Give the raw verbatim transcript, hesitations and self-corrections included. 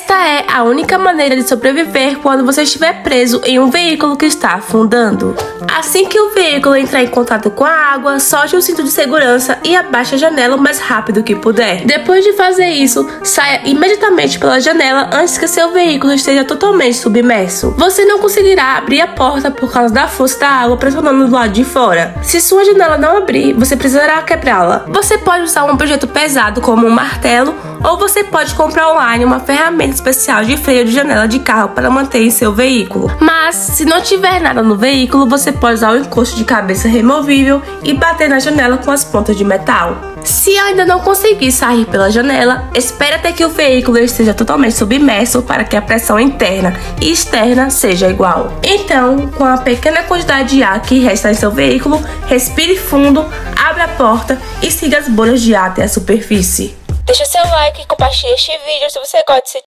Esta é a única maneira de sobreviver quando você estiver preso em um veículo que está afundando. Assim que o veículo entrar em contato com a água, solte o cinto de segurança e abaixe a janela o mais rápido que puder. Depois de fazer isso, saia imediatamente pela janela antes que seu veículo esteja totalmente submerso. Você não conseguirá abrir a porta por causa da força da água pressionando do lado de fora. Se sua janela não abrir, você precisará quebrá-la. Você pode usar um objeto pesado como um martelo, ou você pode comprar online uma ferramenta especial de freio de janela de carro para manter em seu veículo. Mas, se não tiver nada no veículo, você pode usar o encosto de cabeça removível e bater na janela com as pontas de metal. Se ainda não conseguir sair pela janela, espere até que o veículo esteja totalmente submerso para que a pressão interna e externa seja igual. Então, com a pequena quantidade de ar que resta em seu veículo, respire fundo, abra a porta e siga as bolhas de ar até a superfície. Deixe seu like e compartilhe este vídeo se você gosta desse